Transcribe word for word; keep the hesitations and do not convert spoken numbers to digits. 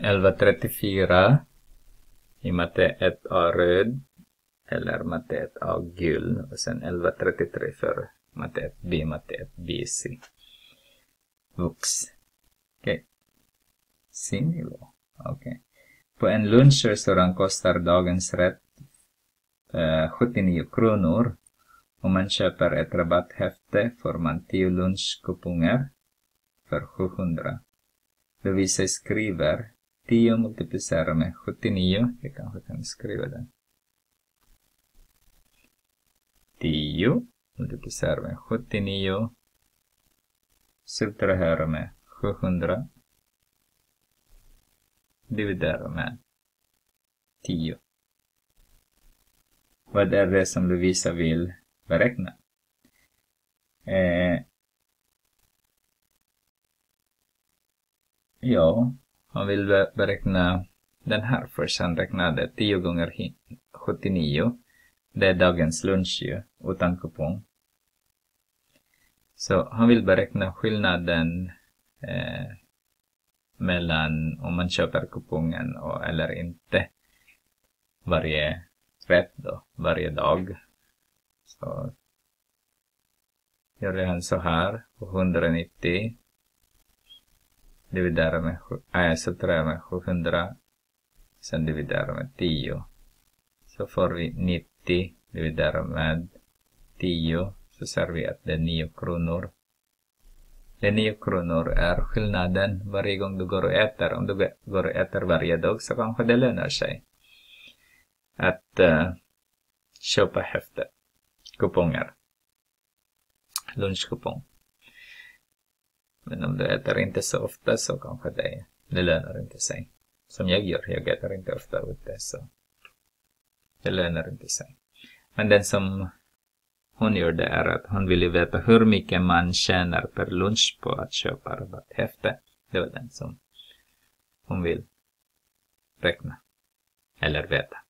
elva trettiofyra i matte ett A röd eller matte ett A gul och sen elva trettiotre för matte ett B, matte ett B, C. Vux. Okej. Okay. C-nivå. Okej. Okay. På en lunchrestaurang kostar dagens rätt eh, sjuttionio kronor. Om man köper ett rabatthäfte får man tio lunchkuponger för sjuhundra. Lovisa skriver tio multiplicerat med sjuttionio. Jag kanske kan skriva den. tio multiplicerat med sjuttionio. Subtrahera med sjuhundra. Dividera med tio. Vad är det som Lovisa vill beräkna? Eh, ja, han vill beräkna den här först. Han räknade tio gånger sjuttionio. Det är dagens lunch ju, utan kupong. Så han vill beräkna skillnaden eh, mellan om man köper kupongen och, eller inte. Varje rätt då, varje dag. Så gör han så här på hundranittio. Dividerar med, äh, så tror jag med sjuhundra. Sen dividerar med tio. Så får vi nittio dividerar med tio. Så ser vi att det är nio kronor. Det är nio kronor är skillnaden varje gång du går och äter. Om du går och äter varje dag så kanske det lönar sig att uh, köpa häfte. Kuponger. Lunchkupong. Men om du äter inte så ofta så kanske det, det lönar inte sig. Som jag gör. Jag äter inte ofta ute så det lönar inte sig. Men den som hon gör det är att hon vill veta hur mycket man tjänar per lunch på att köpa rabatthäfte. Det var den som hon vill räkna. Eller veta.